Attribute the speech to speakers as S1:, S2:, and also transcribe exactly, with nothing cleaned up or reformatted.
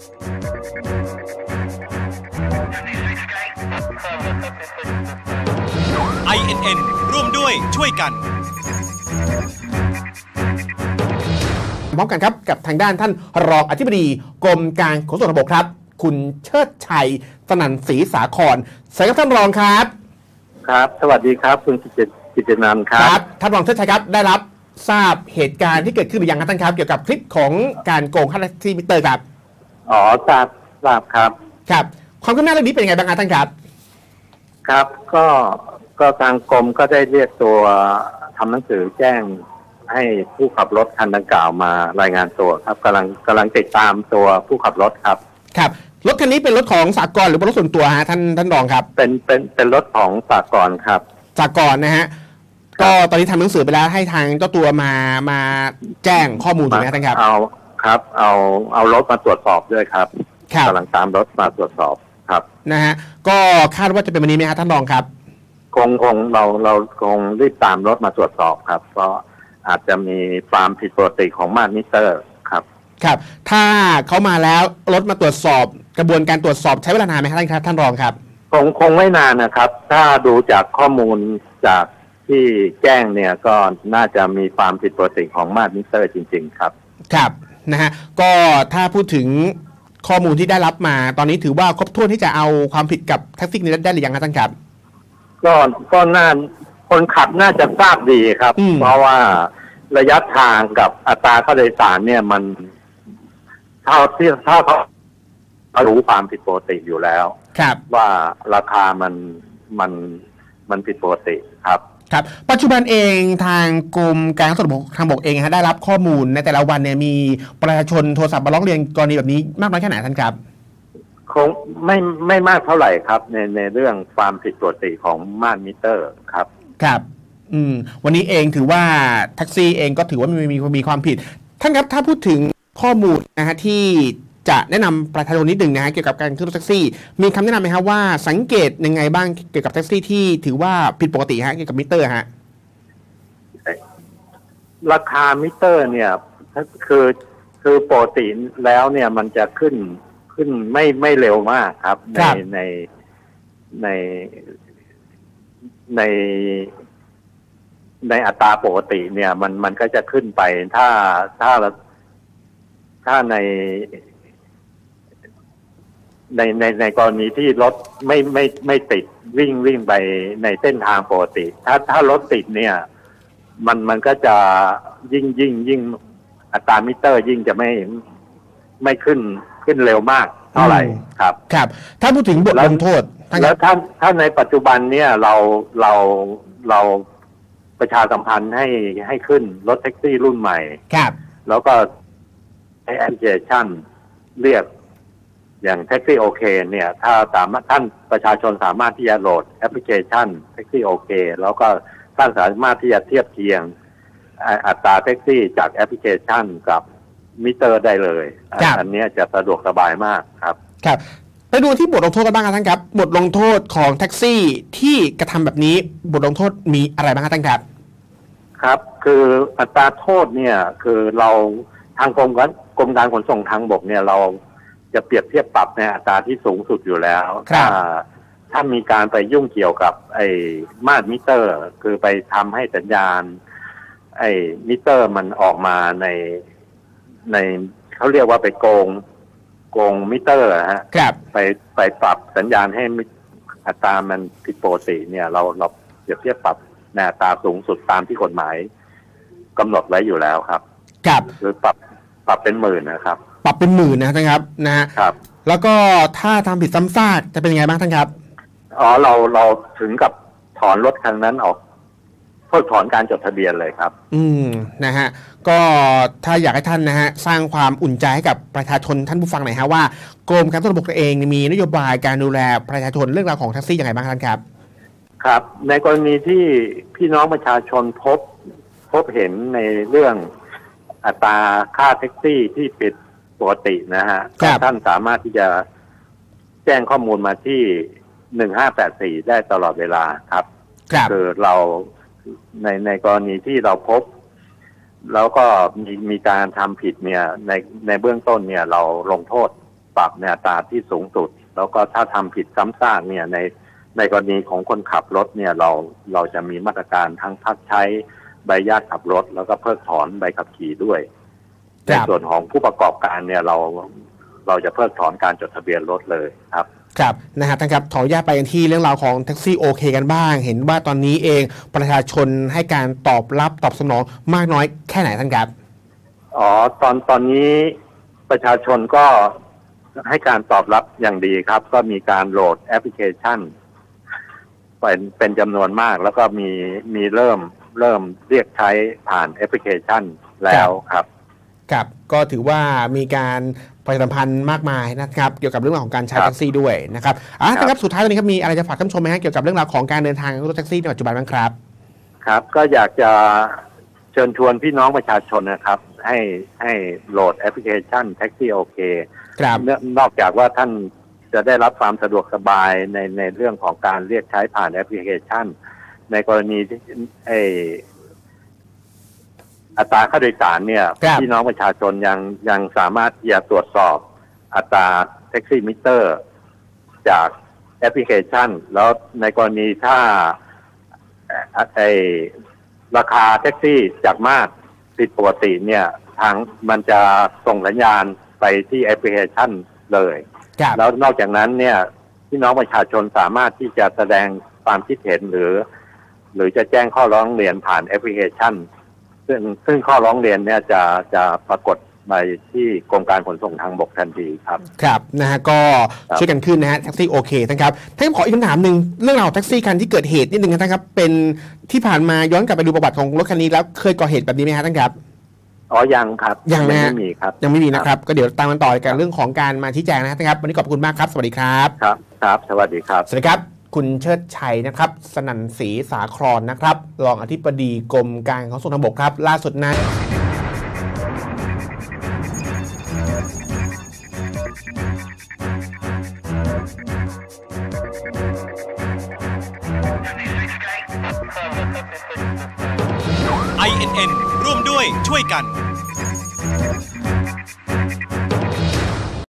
S1: ไอ เอ็น เอ็น ร่วมด้วยช่วยกัน
S2: พร้อมกันครับกับทางด้านท่านรองอธิบดีกรมการขนส่งทางบกครับคุณเชิดชัยสนั่นศรีสาครสวัสดีครับท่านรองครับ
S3: ครับสวัสดีครับคุณกิตตินันท์ครับ
S2: ท่านรองเชิดชัยครับได้รับทราบเหตุการณ์ที่เกิดขึ้นหรือยังครับท่านครับเกี่ยวกับคลิปของการโกงค่าแท็กซี่มิเตอร์ครับ
S3: อ๋อทราบทราบครับ
S2: ครับความคืบหน้าเรื่องนี้เป็นยังไงบ้างครับท่านครับ
S3: ครับก็ก็ทางกรมก็ได้เรียกตัวทำหนังสือแจ้งให้ผู้ขับรถคันดังกล่าวมารายงานตัวครับกำลังกำลังติดตามตัวผู้ขับรถครับ
S2: ครับรถคันนี้เป็นรถของสากลหรือเป็นรถส่วนตัวฮะท่านท่านรองครับ
S3: เป็นเป็นเป็นรถของสากลครับ
S2: สากลนะฮะก็ตอนนี้ทำหนังสือไปแล้วให้ทางเจ้าตัวมามาแจ้งข้อมูลถูกไหมท่านครับ
S3: เอาครับเอาเอารถมาตรวจสอบด้วยครับกำลังตามรถมาตรวจสอบครับ
S2: นะฮะก็คาดว่าจะเป็นวันนี้ไหมครับท่านรองครับ
S3: คงคงเราเราคงรีบตามรถมาตรวจสอบครับเพราะอาจจะมีความผิดปกติของมาตรมิเตอร์ครับ
S2: ครับถ้าเขามาแล้วรถมาตรวจสอบกระบวนการตรวจสอบใช้เวลานานไหมครับท่านครับท่านรองครับ
S3: คงคงไม่นานนะครับถ้าดูจากข้อมูลจากที่แจ้งเนี่ยก็น่าจะมีความผิดปกติของมาตรมิเตอร์จริงๆครับ
S2: ครับนะฮะก็ถ้าพูดถึงข้อมูลที่ได้รับมาตอนนี้ถือว่าครบถ้วนที่จะเอาความผิดกับแท็กซี่นี้ได้หรือยังครับท่านครับ
S3: ก็ก็น่าคนขับน่าจะทราบดีครับเพราะว่าระยะทางกับอัตราค่าโดยสารเนี่ยมันเท่าที่ถ้าเขารู้ความผิดปกติอยู่แล้วว่าราคามันมันมันผิดปกติครับ
S2: ครับปัจจุบันเองทางกรมการขนส่งทางบกเองฮะได้รับข้อมูลในแต่ละวันเนี่ยมีประชาชนโทรศัพท์มาร้องเรียนกรณีแบบนี้มากน้อยแค่ไหนท่านครับ
S3: คงไม่ไม่มากเท่าไหร่ครับในในเรื่องความผิดปกติของมาตรมิเตอร์ครับ
S2: ครับอืมวันนี้เองถือว่าแท็กซี่เองก็ถือว่ามีมีมีความผิดท่านครับถ้าพูดถึงข้อมูลนะฮะที่จะแนะนำประชาชนนิดหนึ่งนะฮะเกี่ยวกับการขึ้นรถแท็กซี่มีคำแนะนำไหมครับว่าสังเกตยังไงบ้างเกี่ยวกับแท็กซี่ที่ถือว่าผิดปกติฮะเกี่ยวกับมิเตอร์ฮะ
S3: ราคามิเตอร์เนี่ยคือคือปกติแล้วเนี่ยมันจะขึ้นขึ้นไม่ไม่เร็วมากครับในในในในในอัตราปกติเนี่ยมันมันก็จะขึ้นไปถ้าถ้าถ้าในในในในกรณีที่รถไม่ไม่ไม่ติดวิ่งวิ่งไปในเส้นทางปกติถ้าถ้ารถติดเนี่ยมันมันก็จะยิ่งยิ่งยิ่งอัตรามิเตอร์ยิ่งจะไม่ไม่ขึ้นขึ้นเร็วมากเท่าไหร่ครับ
S2: ครับถ้าพูดถึงบทลงโทษ
S3: แล้วถ้าถ้าในปัจจุบันเนี่ยเราเราเราประชาสัมพันธ์ให้ให้ขึ้นรถแท็กซี่รุ่นใหม่
S2: ครับ
S3: แล้วก็ใช้แอปพลิเคชันเรียกอย่างแท็กซี่โอเคเนี่ยถ้าสามารถท่านประชาชนสามารถที่จะโหลดแอปพลิเคชันแท็กซี่โอเคแล้วก็ท่านสามารถที่จะเทียบเคียงอัตราแท็กซี่จากแอปพลิเคชันกับมิเตอร์ได้เลยอันนี้จะสะดวกสบายมากครับ
S2: ครับไปดูที่บทลงโทษกันบ้างครับท่านครับบทลงโทษของแท็กซี่ที่กระทำแบบนี้บทลงโทษมีอะไรบ้างครับท่านครับ
S3: ครับคืออัตราโทษเนี่ยคือเราทางกรมการกรมการขนส่งทางบกเนี่ยเราจะเปรียบเทียบปรับในอัตราที่สูงสุดอยู่แล้วถ้าถ้ามีการไปยุ่งเกี่ยวกับไอ้มาตรมิเตอร์คือไปทำให้สัญญาณไอ้มิเตอร์มันออกมาในในเขาเรียกว่าไปโกงโกงมิเตอร์ฮะไปไปปรับสัญญาณให้อัตรามันผิดปกติเนี่ยเราเราเปรียบเทียบปรับในอัตราสูงสุดตามที่กฎหมายกำหนดไว้อยู่แล้วครับ
S2: ครับ
S3: คือปรับปรับเป็นหมื่นนะครับ
S2: ปรับเป็นหมื่นนะท่านครับนะฮะ
S3: ครับ
S2: แล้วก็ถ้าทำผิดซ้ำซากจะเป็นยังไงบ้างท่านครับ
S3: อ๋อเราเราถึงกับถอนรถคันนั้นออกเพิกถอนการจดทะเบียนเลยครับ
S2: อืมนะฮะก็ถ้าอยากให้ท่านนะฮะสร้างความอุ่นใจให้กับประชาชนท่านผู้ฟังหน่อยฮะว่ากรมการขนส่งทางบกเองมีนโยบายการดูแลประชาชนเรื่องราวของแท็กซี่ยังไงบ้างท่านครับ
S3: ครับในกรณีที่พี่น้องประชาชนพบพบเห็นในเรื่องอัตราค่าแท็กซี่ที่ผิดปกตินะฮะท่านสามารถที่จะแจ้งข้อมูลมาที่หนึ่งห้าแปดสี่ได้ตลอดเวลาครับคือเราในในกรณีที่เราพบแล้วก็มีมีการทำผิดเนี่ยในในเบื้องต้นเนี่ยเราลงโทษปรับในอัตราที่สูงสุดแล้วก็ถ้าทำผิดซ้ำซากเนี่ยในในกรณีของคนขับรถเนี่ยเราเราจะมีมาตรการทั้งพักใช้ใบอนุญาตขับรถแล้วก็เพิกถอนใบขับขี่ด้วยในส่วนของผู้ประกอบการเนี่ยเราเราจะเพิกถอนการจดทะเบียนรถเลยครับ
S2: ครับนะฮะท่านครับขออนุญาตไปกันที่เรื่องราวของแท็กซี่โอเคกันบ้างเห็นว่าตอนนี้เองประชาชนให้การตอบรับตอบสนองมากน้อยแค่ไหนท่านครับ
S3: อ๋อตอนตอนนี้ประชาชนก็ให้การตอบรับอย่างดีครับก็มีการโหลดแอปพลิเคชันเป็นเป็นจำนวนมากแล้วก็มีมีเริ่มเริ่มเรียกใช้ผ่านแอปพลิเคชันแล้วครับ
S2: ครับก็ถือว่ามีการประชาสัมพันธ์มากมายนะครับเกี่ยวกับเรื่องราวของการใช้แท็กซี่ด้วยนะครับอ่ะครับสุดท้ายวันนี้ครับมีอะไรจะฝากท่านผู้ชมไหมฮะเกี่ยวกับเรื่องราวของการเดินทางรถแท็กซี่ในปัจจุบันบ้างครับ
S3: ครับก็อยากจะเชิญชวนพี่น้องประชาชนนะครับให้ให้โหลดแอปพลิเคชันแท็กซี่โอเคนอกจากว่าท่านจะได้รับความสะดวกสบายในในเรื่องของการเรียกใช้ผ่านแอปพลิเคชันในกรณีที่ไออัตราค่าโดยสารเนี่ยพี่น้องประชาชนยังยังสามารถที่จะตรวจสอบอัตราแท็กซี่มิเตอร์จากแอปพลิเคชันแล้วในกรณีถ้าไอราคาแท็กซี่จากมากผิดปกติเนี่ยทางมันจะส่งสัญญาณไปที่แอปพลิเคชันเลยแล้วนอกจากนั้นเนี่ยพี่น้องประชาชนสามารถที่จะแสดงความคิดเห็นหรือหรือจะแจ้งข้อร้องเรียนผ่านแอปพลิเคชันซึ่งซึ่งข้อร้องเรียนเนี่ยจะจะปรากฏไปที่กรมการขนส่งทางบกทันทีครับ
S2: ครับนะฮะก็ช่วยกันขึ้นนะฮะแท็กซี่โอเคนะครับท่านขออีกคำถามหนึ่งเรื่องราวแท็กซี่คันที่เกิดเหตุนิดนึงนะครับเป็นที่ผ่านมาย้อนกลับไปดูประวัติของรถคันนี้แล้วเคยก่อเหตุแบบนี้ไหมฮะท่านครับ
S3: อ๋อยังครับ
S2: ยังไม่
S3: มีครับ
S2: ยังไม่มีนะครับก็เดี๋ยวตามกันต่อกันเรื่องของการมาชี้แจงนะครับวันนี้ขอบคุณมากครับสวัสดีครับ
S3: ครับครับสวัสดีครับ
S2: สวัสดีครับคุณเชิดชัยนะครับสนั่นศรีสาครนะครับรองอธิบดีกรมการขนส่งทางบกครับล่าสุดนั้น
S1: ไอ เอ็น เอ็น ร่วมด้วยช่วยกัน